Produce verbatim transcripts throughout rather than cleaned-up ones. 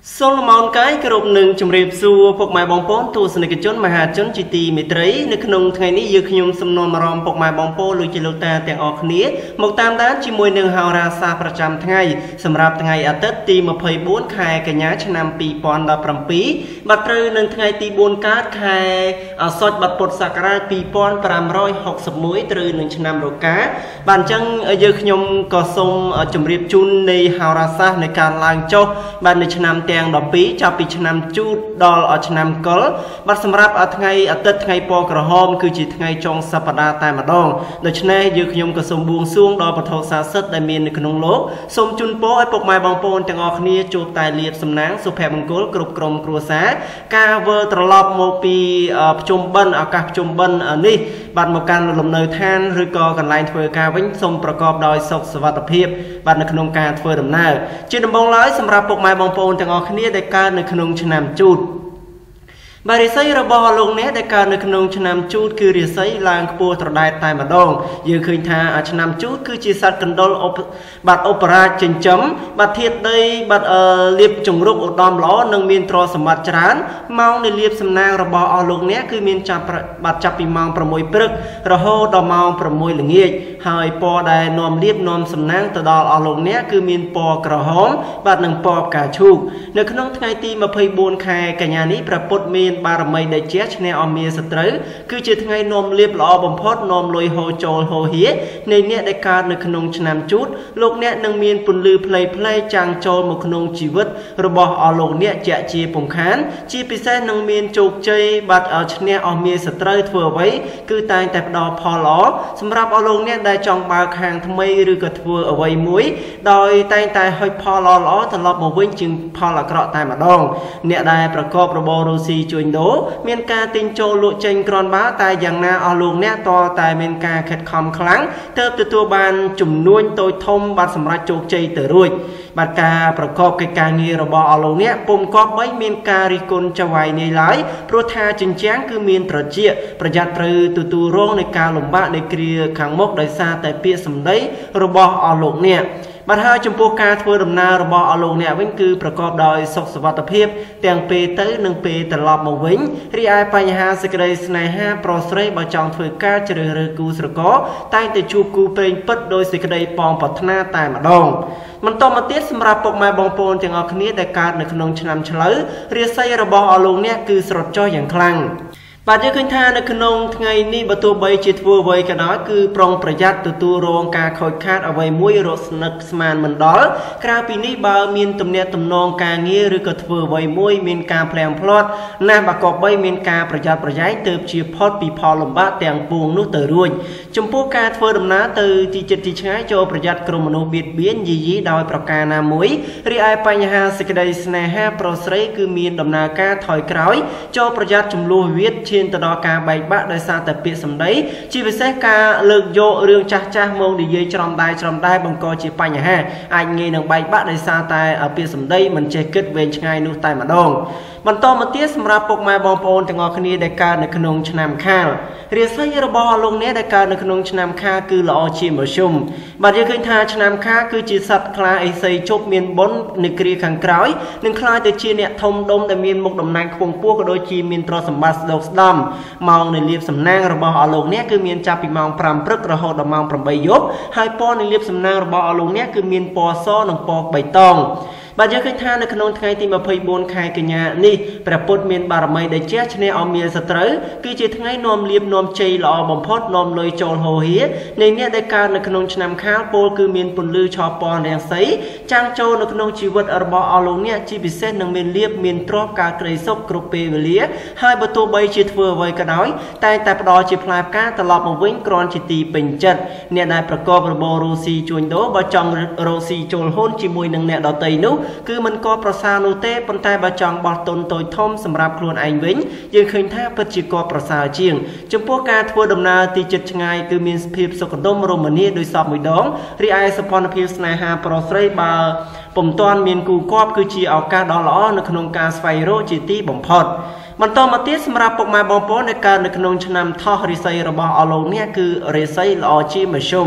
សូលម៉ោនកាយគ្រប់នឹងជំរាបសួរពុកម៉ែបងប្អូនទស្សនិកជនមហាជនជាទីមេត្រីនៅក្នុងថ្ងៃនេះយើងខ្ញុំសំណូមអារម្មណ៍ពុកម៉ែបងប្អូនលោកជាលោកតាទាំងអស់គ្នាមកតាមដានជាមួយនឹងហោរាសាស្ត្រប្រចាំថ្ងៃសម្រាប់ថ្ងៃអាទិត្យទីម្ភៃបួនខែកញ្ញាឆ្នាំពីរពាន់ដប់ប្រាំពីរបាទត្រូវនឹងថ្ងៃទីបួនកើតខែអាសត់បាត់ពុទ្ធសករាជពីរពាន់ប្រាំរយហកសិបមួយត្រូវនឹងឆ្នាំរកាបាទអញ្ចឹងយើងខ្ញុំក៏សូមជម្រាបជូននៃហោរាសាស្ត្រនៃការឡើងចុះបាទនៅឆ្នាំទាំងដប់ពីរចាប់ពីឆ្នាំជូតដល់ឆ្នាំកុលបាទសម្រាប់ថ្ងៃអាទិត្យថ្ងៃពណ៌ក្រហមគឺជាថ្ងៃចុងសប្តាហ៍តែម្ដងដូច្នេះយើងខ្ញុំក៏សូមបួងសួងដល់ពធសាស័ក្តិដែលមាននៅក្នុងលោកសូមជូនពរឲ្យពុកម៉ែបងប្អូនទាំងអស់គ្នាជួបតែលាភសំណាងសុភមង្គលគ្រប់ក្រុមគ្រួសារការវិលត្រឡប់មកពីប្រជុំបិណ្ឌឱកាសប្រជុំបិណ្ឌនេះបាទមកកាន់លំនៅឋានឬក៏កន្លែងធ្វើការវិញសូមប្រកបដោយសុខសុវត្ថិភាពបាទនៅក្នុងការធ្វើដំណើរជាដំបូងឡើយសម្រាប់ពុកម៉ែបងប្អូនទាំងអស់គ្នាដែលកើតនៅក្នុងឆ្នាំជូតបាទរាសីរបស់លោកអ្នកដែលកើតនៅក្នុងឆ្នាំជូតគឺរាសីឡើងខ្ពស់ត្រដែតតែម្ដងយើងឃើញថាឆ្នាំជូតគឺជាសត្វកណ្ដុរបាទឧបរាជចិញ្ចឹមបាទធាតុដីបាទលៀបចង្រុកឧត្តមល្អនិងមានទ្រសម្បត្តិច្រើនម៉ោងនៃលៀបសំណាងរបស់អស់លោកអ្នកគឺមានចាប់បាទចាប់ពីម៉ោងប្រាំមួយព្រឹករហូតដល់ម៉ោងប្រាំមួយល្ងាចហើយពណ៌ដែលនាំលៀបនាំសំណាងទៅដល់អស់លោកអ្នកគឺមានពណ៌ក្រហមបាទនិងពណ៌ផ្កាឈូកនៅក្នុងថ្ងៃទីម្ភៃបួនខែកញ្ញានេះព្រះពុទ្ធមានបារមីដែលជាឈ្នះអមាសត្រូវគឺជាថ្ងៃនាំលៀបល្អបំផុតនាំលុយហូរចូលហូរហៀនៃអ្នកដែលកើតនៅក្នុងឆ្នាំជូតលោកអ្នកនឹងមានពន្លឺផ្លេផ្លេចាំងចូលមកក្នុងជីវិតរបស់អស់លោកអ្នកជាជាពំខានជាពិសេសនឹងមានជោគជ័យបាត់ឈ្នះអមាសត្រូវធ្វើអ្វីគឺតែងតែផ្ដល់ផលល្អសម្រាប់អស់លោកអ្នកដែលចង់បើកហាងថ្មីឬក៏ធ្វើអ្វីមួយដោយតែងតែហុចផលល្អល្អត្រឡប់មកវិញជាងផលអាក្រក់តែម្ដងអ្នកដែលប្រកបរបររស់ស៊ីជួញដូរមានការទិញចូលលក់ចេញគ្រាន់បើតែយ៉ាងណាអស់លោកអ្នកតតែមានការខិតខំខ្លាំងទើបទទួលបានចំនួនតូចធំបាទសម្រាប់ជោគជ័យទៅរួចបាទការប្រកបកិច្ចការងាររបស់អស់លោកអ្នកពុំគប្បីមានការរិះគន់ចវាយនេះឡើយព្រោះថាចិញ្ចាំងគឺមានត្រជាប្រយ័ត្នត្រូវទទួលរងនៃការលំបាកនៃគ្រាខាងមុខដោយសារតែពាក្យសម្ដីរបស់អស់លោកអ្នកបាទហើយចំពោះការធ្វើដំណើររបស់អស់លោកអ្នកវិញគឺប្រកបដោយសុខសុវត្ថិភាពទាំងពេលទៅនិងពេលត្រឡប់មកវិញរីឯបញ្ហាសេចក្តីស្នេហាប្រុសស្រីបើចង់ធ្វើការជ្រើសរើសគូស្រករតែងតែជួបគូព្រេងពិតដោយសេចក្តីប៉ងប្រាថ្នាតែម្ដងបន្តមកទៀតសម្រាប់ពុកម៉ែបងប្អូនទាំងអស់គ្នាដែលកើតនៅក្នុងឆ្នាំឆ្លូវរាសីរបស់អស់លោកអ្នកគឺស្រត់ចុះយ៉ាងខ្លាំងបាទយើងឃើញថានៅក្នុងថ្ងៃនេះបើទោះបីជាធ្វើអ្វីក៏ដោយគឺប្រុងប្រយ័ត្នទទួលរងការខូចខាតអ្វីមួយរកស្នឹកស្មានមិនដល់ក្រៅពីនេះបើមានទំនាក់ទំនងការងារឬក៏ធ្វើអ្វីមួយមានការផ្លាំងផ្លាត់ណាស់បើក៏បីមានការប្រយ័ត្នប្រយែងទើបជាផុតពីផលលំបាកទាំងពួងនោះទៅរួចចំពោះការធ្វើដំណើរទៅទីជិតទីឆ្ងាយចូលប្រយ័ត្នក្រុមមនុស្សបៀតបៀនយីយីដោយប្រការណាមួយរីឯបញ្ហាសេចក្តីស្នេហាប្រុសស្រីគឺមានដំណើរការថយក្រោយចូលប្រយ័ត្នចំនួនវិទ្យាទៅដល់ការបែកបាក់ដោយសារតែពាក្យសម្ដីជាពិសេសការលើកយករឿងចាស់ចាស់មកនិយាយច្រំដែរច្រំដែរបង្កជាបញ្ហាអាចងាយនឹងបែកបាក់ដោយសារតែពាក្យសម្ដីមិនចេះគិតវែងឆ្ងាយនោះតែម្ដងបន្តមកទៀតសម្រាប់ពុកម៉ែបងប្អូនទាំងអស់គ្នាដែលកើតនៅក្នុងឆ្នាំខាលរាសីរបស់លោកអ្នកដែលកើតនៅក្នុងឆ្នាំខាលគឺល្អជាមធ្យមបាទយើងឃើញថាឆ្នាំខាលគឺជាសត្វខ្លាអេសីជប់មានបុណ្យនៅគ្រាខាងក្រោយនឹងខ្លាយទៅជាអ្នកធំដុំដែលមានមុខតំណែងខ្ពង់ខ្ពស់ក៏ដូចជាមានទ្រព្យសម្បត្តិស្ដុកស្ដំម៉ោងនៃលៀបសំណាងរបស់អស់លោកអ្នកគឺមានចាប់ពីម៉ោងប្រាំព្រឹករហូតដល់ម៉ោងប្រាំបីយប់ហើយពណ៌នៃលៀបសំណាងរបស់អស់លោកអ្នកគឺមានពណ៌សនិងពណ៌បៃតងបាទយើងឃើញថានៅក្នុងថ្ងៃទីម្ភៃបួនខែកញ្ញានេះព្រះពុទ្ធមានបារមីដែលជាឈ្នះអមាសត្រូវគឺជាថ្ងៃនាំលៀបនាំជ័យល្អបំផុតនាំលុយចូលហូរហៀនៃអ្នកដែលកើតនៅក្នុងឆ្នាំខាលពោលគឺមានពន្លឺឆពណ៌រាំងសីចាំងចូលនៅក្នុងជីវិតរបស់អស់លោកអ្នកជាពិសេសនឹងមានលៀបមានទ្រព្យការក្រីសុខគ្រប់ពេលវេលាហើយបើទោះបីជាធ្វើអ្វីក៏ដោយតែតែផ្ដល់ជាផ្លែផ្កាត្រឡប់មកវិញគ្រាន់ជាទីពេញចិត្តអ្នកដែលប្រកបរបររស់ស៊ីជួញដូរបើចង់រស់ស៊ីចូលហូនជាមួយនឹងអ្នកដទៃនោះគឺមិនក៏ប្រសើរនោះទេប៉ុន្តែបើចង់បោះទុនតូចធំសម្រាប់ខ្លួនឯងវិញយើងឃើញថាពិតជាក៏ប្រសើរជាងចំពោះការធ្វើដំណើរទីជិតឆ្ងាយគឺមានភាពសុខដុមរមនាដោយសពមួយដងរីឯសកម្មភាពស្នេហាប្រុសស្រីបើពុំទាន់មានគូគប់គឺជាឱកាសដ៏ល្អនៅក្នុងការស្វែងរកជាទីបំផុតបន្តមកទៀតសម្រាប់ពុកម៉ែបងប្អូនដែលកើតនៅក្នុងឆ្នាំថោះរាសីរបស់អស់លោកអ្នកគឺរាសីល្អជាមធ្យម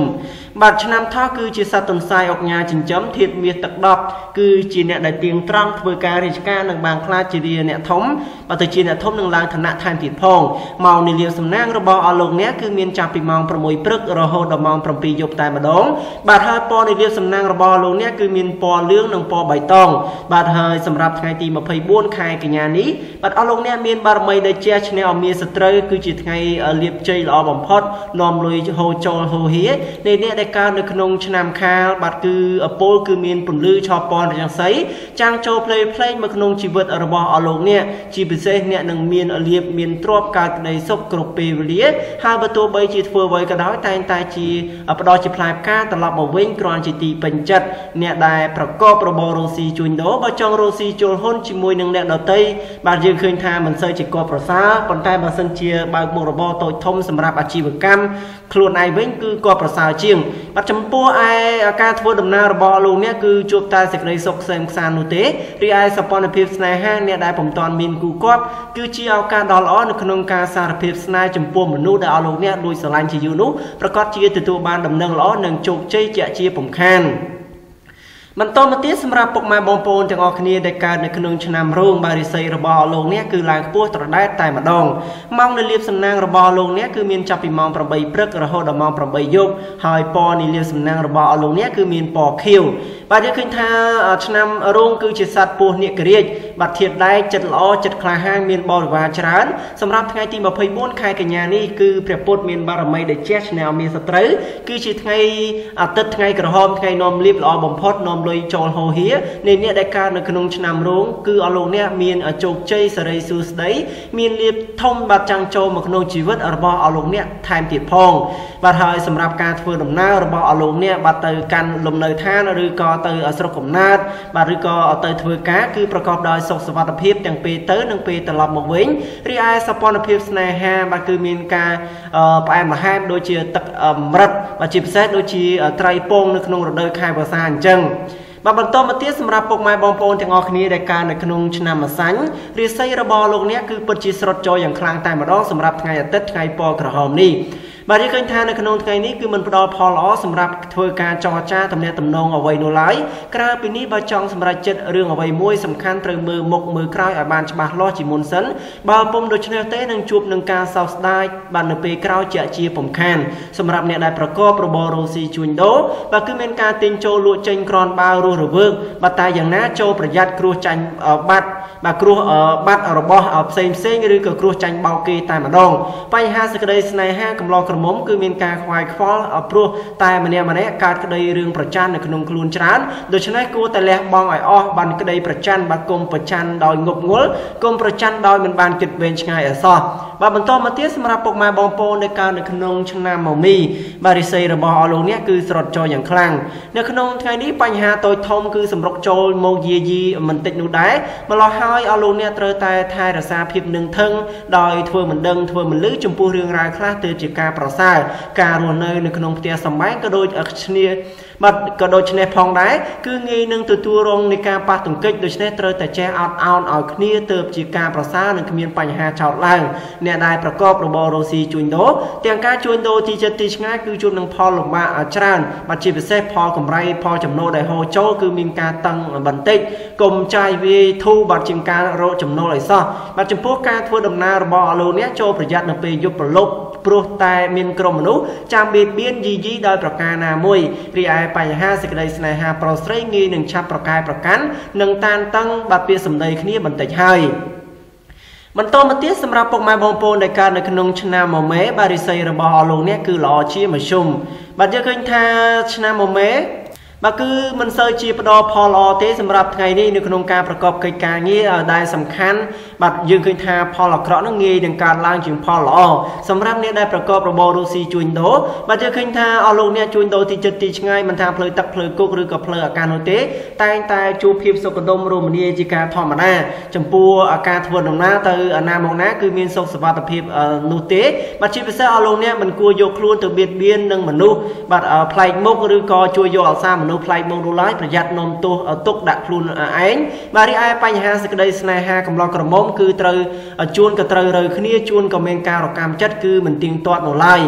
បាទឆ្នាំថោះគឺជាសត្វទន្សាយអុកញ៉ាចិញ្ចឹមធាតុមាសទឹកដប់គឺជាអ្នកដែលទៀងត្រង់ធ្វើការរាជការនិងបានខ្លាចជាអ្នកធំបើទៅជាអ្នកធំនឹងឡើងឋានៈថែមទៀតផងម៉ោងនីលាសំណាងរបស់អស់លោកអ្នកគឺមានចាប់ពីម៉ោង 6 ព្រឹករហូតដល់ម៉ោង 7 យប់តែម្ដងបាទហើយពណ៌នីលាសំណាងរបស់លោកអ្នកគឺមានពណ៌លឿងនិងពណ៌បៃតងបាទហើយសម្រាប់ថ្ងៃទី ម្ភៃបួន ខែកញ្ញានេះបាទអស់លោកអ្នកមានបារមីដែលជះឈ្នះអមាសត្រូវគឺជាថ្ងៃលៀបជ័យល្អបំផុតនាំលុយហូរចូលហូរហៀនៃអ្នកដែលកើតនៅក្នុងឆ្នាំខាលបាទគឺពលគឺមានពន្លឺឆពណ៌រាងសីចាំងចូលផ្លេផ្លេងមកក្នុងជីវិតរបស់អស់លោកអ្នកជាពិសេសអ្នកនឹងមានលៀបមានទ្រព្យកើតក្តីសុខគ្រប់ពេលវេលាហើយបើទោះបីជាធ្វើអ្វីក៏ដោយតែងតែជាផ្ដោតជាផ្លែផ្កាត្រឡប់មកវិញគ្រាន់ជាទីពេញចិត្តអ្នកដែលប្រកបរបររស់ស៊ីជួញដូរបើចង់រស់ស៊ីចូលហ៊ុនជាមួយនឹងអ្នកដទៃបាទយើងឃើញថាមិនសូវជាគបប្រសើរប៉ុន្តែបើសិនជាបើកមុខរបរតូចធំសម្រាប់អាជីវកម្មខ្លួនឯងវិញគឺគបប្រសើរជាងបាទចំពោះឯការធ្វើដំណើររបស់លោកអ្នកគឺជួបតែសេចក្តីសុខក្សេមក្សាននោះទេរីឯសកម្មភាពស្នេហាអ្នកដែលពុំទាន់មានគូគប់គឺជាឱកាសដ៏ល្អនៅក្នុងការសារភាពស្នេហ៍ចំពោះមនុស្សដែលអស់លោកអ្នកលួចស្រឡាញ់ជាយូរនោះប្រកាសជាទទួលបានដំណឹងល្អនិងជោគជ័យជាជាពំខានបន្តមកទៀតសម្រាប់ពុកម៉ែបងប្អូនទាំងអស់គ្នាដែលកើតនៅក្នុងឆ្នាំរោងបារិស័យរបស់លោកអ្នកគឺឡើងខ្ពស់ត្រដែតតែម្ដងម៉ោងនីលាសំណាងរបស់លោកអ្នកគឺមានចាប់ពីម៉ោង 8 ព្រឹករហូតដល់ម៉ោង 8 យប់ហើយពណ៌នីលាសំណាងរបស់លោកអ្នកគឺមានពណ៌ខៀវបាទយើងឃើញថាឆ្នាំរោងគឺជាសត្វពស់នាគរាជបាទធាតុដែកចិត្តល្អចិត្តក្លាហានមានបរិវារច្រើនសម្រាប់ថ្ងៃទី ម្ភៃបួន ខែកញ្ញានេះគឺព្រះពុទ្ធមានបារមីដែលជះឈ្នះអមាសត្រូវគឺជាថ្ងៃអាទិត្យថ្ងៃក្រហមថ្ងៃនាំលៀបល្អបំផុតនាំលុយចូលហូរហៀនៃអ្នកដែលកើតនៅក្នុងឆ្នាំរោងគឺអស់លោកអ្នកមានជោគជ័យសេរីសួស្តីមានលៀបធំបាទចាំងចូលមកក្នុងជីវិតរបស់អស់លោកអ្នកថែមទៀតផងបាទហើយសម្រាប់ការធ្វើដំណើររបស់អស់លោកអ្នកបាទទៅកាន់លំនៅឋានឬក៏ទៅស្រុកកំណើតបាទឬក៏ទៅធ្វើការគឺប្រកបដោយសុខសុវត្ថិភាពទាំងពេលទៅនិងពេលត្រឡប់មកវិញរីឯសកម្មភាពស្នេហាបាទគឺមានការផ្អែមល្ហែមដូចជាទឹកម្រឹតបាទជាពិសេសដូចជាត្រីពងនៅក្នុងរដូវខែវស្សាអញ្ចឹងបាទបន្តមកទៀតសម្រាប់ពុកម៉ែបងប្អូនទាំងអស់គ្នាដែលកើតនៅក្នុងឆ្នាំម្សាញ់រាសីរបស់លោកអ្នកគឺពិតជាស្រុតចូលយ៉ាងខ្លាំងតែម្ដងសម្រាប់ថ្ងៃអាទិត្យថ្ងៃពណ៌ក្រហមនេះបាទយើងឃើញថានៅក្នុងថ្ងៃនេះគឺមិនផ្ដល់ផលល្អសម្រាប់ធ្វើការចរចាទំនាក់ទំនងអ្វីនោះឡើយក្រៅពីនេះបើចង់សម្រេចចិត្តរឿងអ្វីមួយសំខាន់ត្រូវមើលមុខមើលក្រោយឲ្យបានច្បាស់លាស់ជាមុនសិនបើពុំដូច្នេះទេនឹងជួបនឹងការសោកស្ដាយបាទនៅពេលក្រោយជាជាពំខានសម្រាប់អ្នកដែលប្រកបរបររស់ស៊ីជួញដូរបាទគឺមានការទិញចូលលក់ចេញក្រនបាវរស់រវើកបាទតែយ៉ាងណាចូលប្រយ័ត្នគ្រោះចាញ់បាត់បាទគ្រោះបាត់របស់ផ្សេងផ្សេងឬក៏គ្រោះចាញ់បោកគេតែម្ដងបញ្ហាសេចក្តីស្នេហាកំឡោះក្រមុំគឺមានការខ្វាយខ្វល់ព្រោះតែម្នាក់ម្នាក់កើតក្តីរឿងប្រច័ណ្ឌនៅក្នុងខ្លួនច្រើនដូច្នេះគួរតែលះបង់ឲ្យអស់បានក្តីប្រច័ណ្ឌបាទគុំប្រច័ណ្ឌដោយងប់ងល់គុំប្រច័ណ្ឌដោយមិនបានគិតវែងឆ្ងាយអសោះបាទបន្តមកទៀតសម្រាប់ពុកម៉ែបងប្អូនដែលកើតនៅក្នុងឆ្នាំមមីបាទរិស័យរបស់អស់លោកអ្នកគឺស្រុតចូលយ៉ាងខ្លាំងនៅក្នុងថ្ងៃនេះបញ្ហាតូចធំគឺសម្រុកចូលមកយាយីមិនតិចនោះដែរម្ល៉េះហើយអស់លោកអ្នកត្រូវតែថែរក្សាភាពនឹងថឹងដោយធ្វើមិនដឹងធ្វើមិនលឺចំពោះរឿងរ៉ាវខ្លះទើបជាការប្រសើរការរស់នៅនៅក្នុងផ្ទះសម្បែងក៏ដូចគ្នាបាទក៏ដូចគ្នាផងដែរគឺងាយនឹងទទួលរងនៃការប៉ះទង្គិចដូច្នេះត្រូវតែចេះអត់ឱនឲ្យគ្នាទើបជាការប្រសើរនិងគ្មានបញ្ហាចោទឡើងអ្នកដែលប្រកបរបររស់ស៊ីជួញដូរទាំងការជួញដូរទីចិត្តទីឆ្ងាយគឺជួបនឹងផលលំបាកច្រើនបាទជាពិសេសផលកម្រៃផលចំណូលដែលហូរចូលគឺមានការតឹងបន្តិចកុំចាយវាយធូរបាទជាងការរកចំណូលឲ្យសោះបាទចំពោះការធ្វើដំណើររបស់អស់លោកអ្នកចូលប្រយ័ត្ននៅពេលយប់ប្រលប់ព្រោះតែមានក្រុមមនុស្សចាំបៀតបៀនយីយីដោយប្រការណាមួយរីឯបញ្ហាសេចក្តីស្នេហាប្រុសស្រីងាយនឹងឆាប់ប្រកែប្រកាន់និងតានតឹងបាទពាក្យសម្ដីគ្នាបន្តិចហើយបន្តមកទៀតសម្រាប់ពុកម៉ែបងប្អូនដែលកើតនៅក្នុងឆ្នាំមមេបាទរិស័យរបស់អស់លោកអ្នកគឺល្អជាមធ្យមបាទយើងឃើញថាឆ្នាំមមេបាទគឺមិនសូវជាផ្ដល់ផលល្អទេសម្រាប់ថ្ងៃនេះនៅក្នុងការប្រកបកិច្ចការងារដែលសំខាន់បាទយើងឃើញថាផលអាក្រក់នោះងាយនឹងកើតឡើងជាងផលល្អសម្រាប់អ្នកដែលប្រកបរបររស់ស៊ីជួញដូរបាទយើងឃើញថាអស់លោកអ្នកជួញដូរទីចិត្តទីឆ្ងាយមិនថាផ្លូវទឹកផ្លូវគោកឬក៏ផ្លូវអាកាសនោះទេតែងតែជួបភាពសុខដុមរមនាជាការធម្មតាចំពោះការធ្វើដំណើរទៅណាមកណាគឺមានសុខសុវត្ថិភាពនោះទេបាទជាពិសេសអស់លោកអ្នកមិនគួរយកខ្លួនទៅបៀតបៀននឹងមនុស្សបាទប្លែកមុខឬក៏ជួយយកអសាមនុស្សផ្លែកមកនោះឡើយប្រយ័ត្ននាំទោសទុកដាក់ខ្លួនឯងបាទរីឯបញ្ហាសេចក្តីស្នេហាកំឡោះក្រមុំគឺត្រូវជួនក៏ត្រូវរើគ្នាជួនក៏មានការរកម្មចិត្តគឺមិនទៀងទាត់នោះឡើយ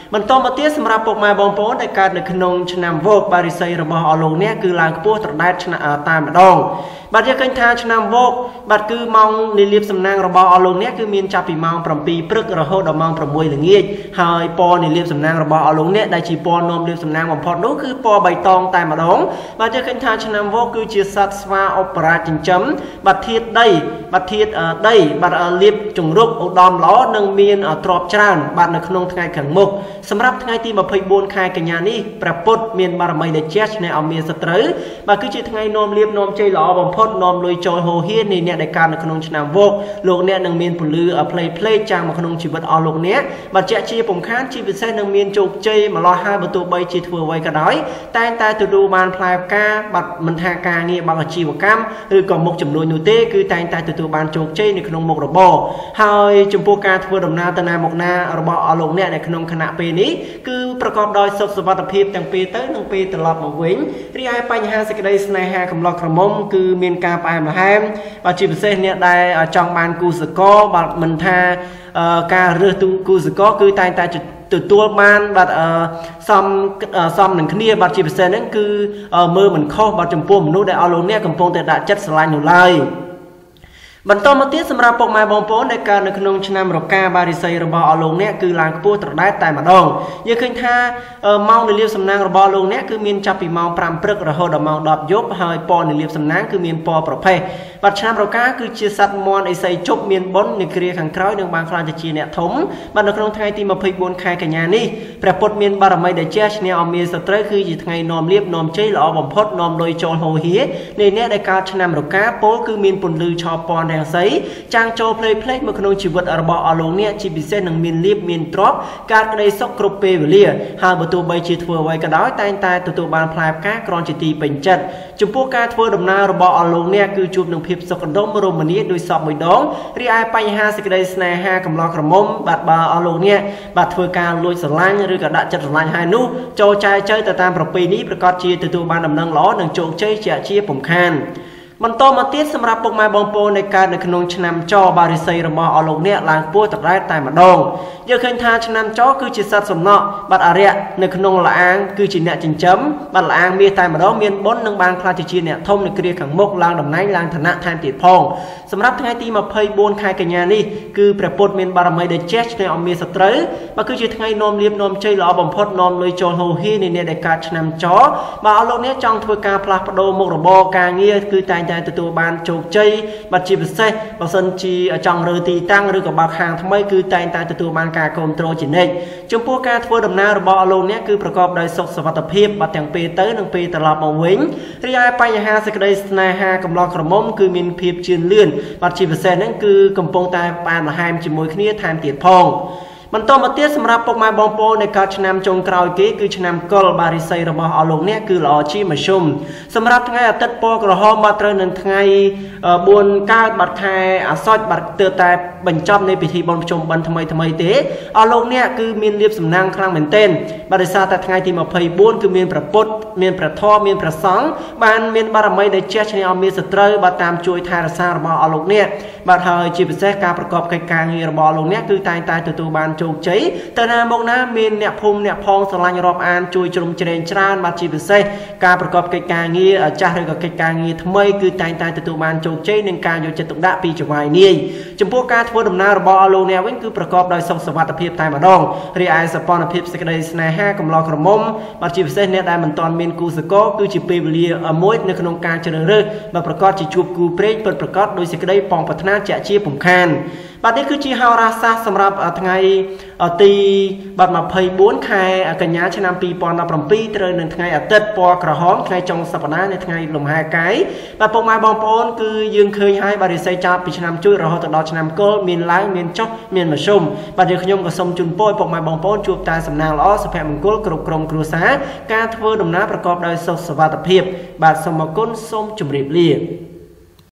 បន្តមកទៀតសម្រាប់ពុកម៉ែបងប្អូនដែលកើតនៅក្នុងឆ្នាំវោកបារិស័យរបស់អស់លោកអ្នកគឺឡើងខ្ពស់ត្រដែតតែម្ដងបាទយើងឃើញថាឆ្នាំវោកបាទគឺម៉ោងនាលៀបសំណាងរបស់អស់លោកអ្នកគឺមានចាប់ពីម៉ោងប្រាំពីរព្រឹករហូតដល់ម៉ោងប្រាំមួយល្ងាចហើយពណ៌នាលៀបសំណាងរបស់អស់លោកអ្នកដែលជាពណ៌នាំលៀបសំណាងបំផុតនោះគឺពណ៌បៃតងតែម្ដងបាទយើងឃើញថាឆ្នាំវោកគឺជាសត្វស្វាអបរាជចិញ្ចឹមបាទធាតុដីបាទធាតុដីបាទលៀបជង្រុកឧត្តមល្អនិងមានទ្រព្យច្រើនបាទនៅក្នុងថ្ងៃខាងមុខសម្រាប់ថ្ងៃទីម្ភៃបួនខែកញ្ញានេះព្រះពុទ្ធមានបារមីដែលជះឈ្នះអមាសត្រូវបាទគឺជាថ្ងៃនាំលៀបនាំជ័យល្អបំផុតនាំលុយចូលហូរហៀនៃអ្នកដែលកើតនៅក្នុងឆ្នាំវោកលោកអ្នកនឹងមានពលឺផ្លេផ្លេចាំមកក្នុងជីវិតអស់លោកអ្នកបាទជាជាពំខានជាពិសេសនឹងមានជោគជ័យម្លោះហើយបើទោះបីជាធ្វើអ្វីក៏ដោយតែងតែទទួលបានផ្លែផ្កាបាទមិនថាការងារបអាជីវកម្មឬក៏មុខចំនួននោះទេគឺតែងតែទទួលបានជោគជ័យនៅក្នុងមុខរបរហើយចំពោះការធ្វើដំណើរទៅណាមកណារបស់អស់លោកអ្នកនៅក្នុងគណៈពេលនេះគឺប្រកបដោយសុខសុវត្ថិភាពទាំងពេលទៅនិងពេលត្រឡប់មកវិញរីឯបញ្ហាសេចក្តីស្នេហាកំឡោះក្រមុំគឺមានការផ្អែមល្ហែមបាទជាពិសេសអ្នកដែលចង់បានគូសកលបាទមិនថាការរើសទូគូសកលគឺតែងតែទទួលបានបាទសំសំនឹងគ្នាបាទជាពិសេសហ្នឹងគឺមើលមិនខុសបាទចំពោះមនុស្សដែលអស់លោកអ្នកកំពុងតែដាក់ចិត្តស្រឡាញ់នោះឡើយបន្តមកទៀតសម្រាប់ពុកម៉ែបងប្អូនដែលកើតនៅក្នុងឆ្នាំរកាបារិស័យរបស់អស់លោកអ្នកគឺឡើងខ្ពស់ត្រដែតតែម្ដងយើងឃើញថាម៉ោងនាលៀបសំណាងរបស់លោកអ្នកគឺមានចាប់ពីម៉ោងប្រាំព្រឹករហូតដល់ម៉ោងដប់យប់ហើយពណ៌នាលៀបសំណាងគឺមានពណ៌ប្រផេះបាទឆ្នាំរកាគឺជាសត្វមន់អេសីជប់មានបុណ្យនៃគ្រាខាងក្រោយនឹងបានខ្លាចជាអ្នកធំបាទនៅក្នុងថ្ងៃទីម្ភៃបួនខែកញ្ញានេះព្រះពុទ្ធមានបារមីដែលជះឈ្នះអមាសត្រូវគឺជាថ្ងៃនាំលៀបនាំជ័យល្អបំផុតនាំលុយចូលហូរហៀនៃអ្នកដែលកើតឆ្នាំរកាពលគឺមានពន្លឺឆោពណ៌រាំងសីចាងចូលផ្លេផ្លេមកក្នុងជីវិតរបស់អស់លោកអ្នកជាពិសេសនឹងមានលៀបមានទ្រព្យកើតក្តីសុខគ្រប់ពេលវេលាហើយបើទោះបីជាធ្វើអ្វីក៏ដោយតែងតែទទួលបានផ្លែផ្កាគ្រាន់ជាទីពេញចិត្តចំពោះការធ្វើដំណើររបស់អស់លោកអ្នកគឺជួបនឹងភាពសុខដុមរមនាដោយសពមួយដងរីឯបញ្ហាសេចក្តីស្នេហាកំឡោះក្រមុំបាទបើអស់លោកអ្នកបាទធ្វើការលួចស្រឡាញ់ឬក៏ដាក់ចិត្តស្រឡាញ់ហើយនោះចូលចែកចើទៅតាមប្រពៃណីប្រកាសជាទទួលបានដំណឹងល្អនិងជោគជ័យជាជាពំខានបន្តមកទៀតសម្រាប់ពុកម៉ែបងប្អូនដែលកើតនៅក្នុងឆ្នាំចបារិស័យរបស់អស់លោកអ្នកឡើងខ្ពស់ត្រដែតតែម្ដងយើងឃើញថាឆ្នាំចគឺជាសត្វសំណក់បាទអរិយនៅក្នុងលអាងគឺជាអ្នកចិញ្ចឹមបាទលអាងមាសតែម្ដងមានបុណ្យនឹងបានខ្លាចជាអ្នកធំនៅគ្រាខាងមុខឡើងតំណែងឡើងឋានៈថែមទៀតផងសម្រាប់ថ្ងៃទីម្ភៃបួនខែកញ្ញានេះគឺព្រះពុទ្ធមានបារមីដែលជះឈ្នះអមាសត្រូវបាទគឺជាថ្ងៃនាំលៀបនាំជ័យល្អបំផុតនាំលុយចូលហូរហៀនៃអ្នកដែលកើតឆ្នាំចបាទអស់លោកអ្នកចង់ធ្វើការផ្លាស់ប្ដូរមុខរបរការងារគឺតែងតែទទួលបានជោគជ័យបាទជាពិសេសបើសិនជាចង់រើទីតាំងឬក៏បើកហាងថ្មីគឺតែងតែទទួលបានការគ្រប់គ្រងជានិច្ចចំពោះការធ្វើដំណើររបស់អស់លោកអ្នកគឺប្រកបដោយសុខសុវត្ថិភាពបាទទាំងពេលទៅនិងពេលត្រឡប់មកវិញរីឯបញ្ហាសេចក្តីស្នេហាកំឡោះក្រមុំគឺមានភាពជឿនលឿនបាទជាពិសេសហ្នឹងគឺកំពុងតែផ្អែមល្ហែមជាមួយគ្នាថែមទៀតផងបន្តមកទៀតសម្រាប់ពុកម៉ែបងប្អូនដែលកើតឆ្នាំចុងក្រោយគេគឺឆ្នាំកុលបារិស័យរបស់អស់លោកអ្នកគឺល្អជាមធ្យមសម្រាប់ថ្ងៃអាទិត្យពណ៌ក្រហមមកត្រូវនឹងថ្ងៃបួនកើតបាត់ខែអាសត់បាត់ទើបតែបញ្ចប់នៃពិធីបុណ្យភ្ជុំបិណ្ឌថ្មីថ្មីទេអស់លោកអ្នកគឺមានលៀបសំណាងខ្លាំងមែនទែនបាទដោយសារតែថ្ងៃទីម្ភៃបួនគឺមានព្រះពុទ្ធមានព្រះធម៌មានព្រះសង្ឃបានមានបារមីដែលជះឈ្នះអមាសត្រូវបាទតាមជួយថែរក្សារបស់អស់លោកអ្នកបាទហើយជាពិសេសការប្រកបកិច្ចការងាររបស់អស់លោកអ្នកគឺតែងតែទទួលបានជោគជ័យទៅណាមកណាមានអ្នកភូមិអ្នកផងស្រឡាញ់រាប់អានជួយជ្រោមជ្រែងច្រើនបាទជាពិសេសការប្រកបកិច្ចការងារចាស់ឬក៏កិច្ចការងារថ្មីគឺតែងតែទទួលបានជោគជ័យនិងការយកចិត្តទុកដាក់ពីចៅហ្វាយនាយចំពោះការធ្វើដំណើររបស់អស់លោកអ្នកវិញគឺប្រកបដោយសុខសុវត្ថិភាពតែម្ដងរីឯសកម្មភាពសេចក្តីស្នេហាកំឡោះក្រមុំបាទជាពិសេសអ្នកដែលមិនទាន់មានគូសកលគឺជាពេលវេលាមួយនៅក្នុងការជ្រើសរើសបាទប្រកបជាជួបគូព្រេងពិតប្រាកដដោយសេចក្តីប៉ងប្រាថ្នាជាជាពំខានបាទនេះគឺជាហោរាសាស្ត្រសម្រាប់ថ្ងៃទីបាទម្ភៃបួនខែកញ្ញាឆ្នាំពីរពាន់ដប់ប្រាំពីរត្រូវនឹងថ្ងៃអាទិត្យពណ៌ក្រហមថ្ងៃចុងសប្តាហ៍នៅថ្ងៃលំហែកាយបាទពុកម៉ែបងប្អូនគឺយើងឃើញហើយបាទរិស័យចាប់ពីឆ្នាំជួយរហូតទៅដល់ឆ្នាំកុលមានឡើងមានចុះមានមធ្យមបាទយើងខ្ញុំក៏សូមជូនពរពុកម៉ែបងប្អូនជួបតែសំណាងល្អសុភមង្គលគ្រប់ក្រុមគ្រួសារការធ្វើដំណើរប្រកបដោយសុខសុវត្ថិភាពបាទសូមអរគុណសូមជម្រាបលា